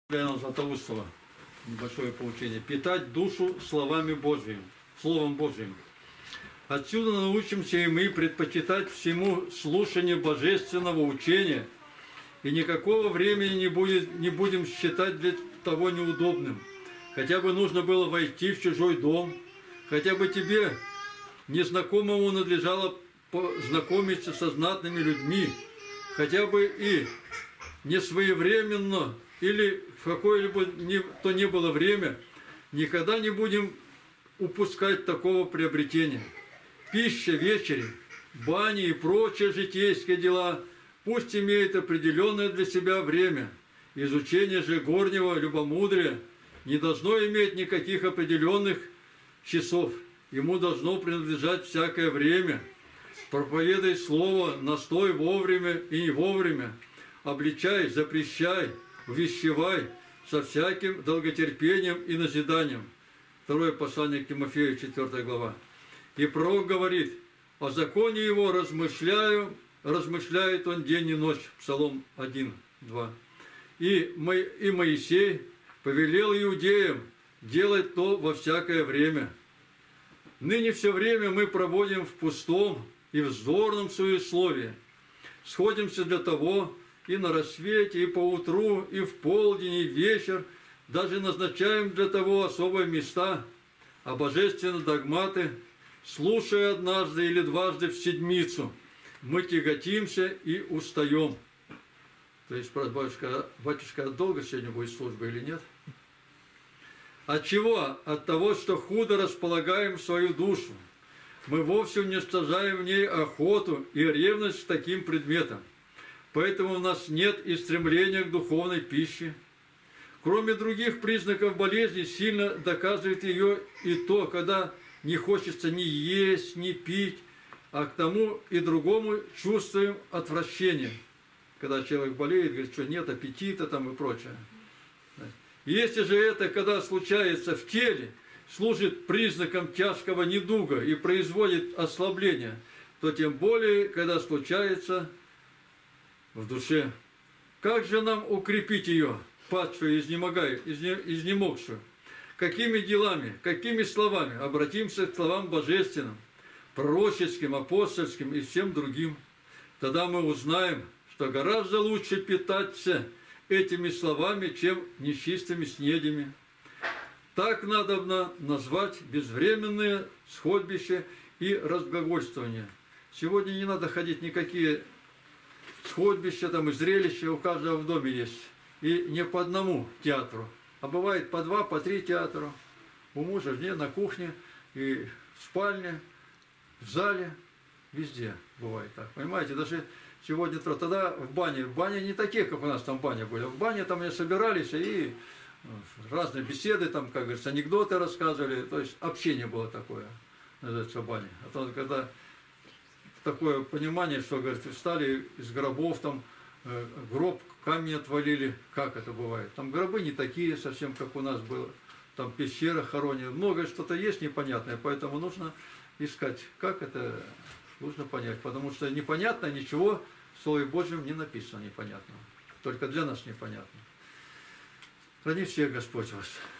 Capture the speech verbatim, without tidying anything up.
Златоустова, небольшое поучение. Питать душу словами Божьими, Словом Божьим. Отсюда научимся и мы предпочитать всему слушанию божественного учения, и никакого времени не, будет, не будем считать для того неудобным. Хотя бы нужно было войти в чужой дом, хотя бы тебе, незнакомому, надлежало познакомиться со знатными людьми, хотя бы и не своевременно, или в какое-либо то ни было время, никогда не будем упускать такого приобретения. Пища, вечери, бани и прочие житейские дела пусть имеют определенное для себя время. Изучение же горнего любомудрия не должно иметь никаких определенных часов. Ему должно принадлежать всякое время. Проповедай слово, настой вовремя и не вовремя. Обличай, запрещай, увещевай со всяким долготерпением и назиданием. Второе послание к Тимофею, четвёртая глава. И пророк говорит: о законе его размышляю, размышляет он день и ночь. Псалом один, два. И, Мо, и Моисей повелел иудеям делать то во всякое время. Ныне все время мы проводим в пустом и вздорном суесловии. Сходимся для того и на рассвете, и поутру, и в полдень, и вечер, даже назначаем для того особые места, а божественные догматы, слушая однажды или дважды в седмицу, мы тяготимся и устаем. То есть, батюшка, батюшка, долго сегодня будет служба или нет? От чего? От того, что худо располагаем свою душу. Мы вовсе уничтожаем в ней охоту и ревность к таким предметам. Поэтому у нас нет и стремления к духовной пище. Кроме других признаков болезни, сильно доказывает ее и то, когда не хочется ни есть, ни пить, а к тому и другому чувствуем отвращение. Когда человек болеет, говорит, что нет аппетита там и прочее. Если же это, когда случается в теле, служит признаком тяжкого недуга и производит ослабление, то тем более, когда случается в душе. Как же нам укрепить ее, падшую, изнемогшую? Какими делами, какими словами? Обратимся к словам божественным, пророческим, апостольским и всем другим. Тогда мы узнаем, что гораздо лучше питаться этими словами, чем нечистыми снедями. Так надобно назвать безвременные сходбища и разглагольствования. Сегодня не надо ходить никакие сходбища там и зрелища, у каждого в доме есть. И не по одному театру, а бывает по два, по три театра. У мужа, в на кухне, и в спальне, в зале, везде бывает так. Понимаете, даже сегодня, тогда в бане, в бане не такие, как у нас там баня были. В бане там они собирались и разные беседы, там, как говорится, анекдоты рассказывали. То есть общение было такое, называется, в бане. А то, когда такое понимание, что, говорит, встали из гробов, там э, гроб, камень отвалили, как это бывает. Там гробы не такие совсем, как у нас было. Там пещера хоронят. Многое что-то есть непонятное, поэтому нужно искать, как это нужно понять. Потому что непонятно ничего в Слове Божьем не написано непонятного. Только для нас непонятно. Храни всех Господь вас.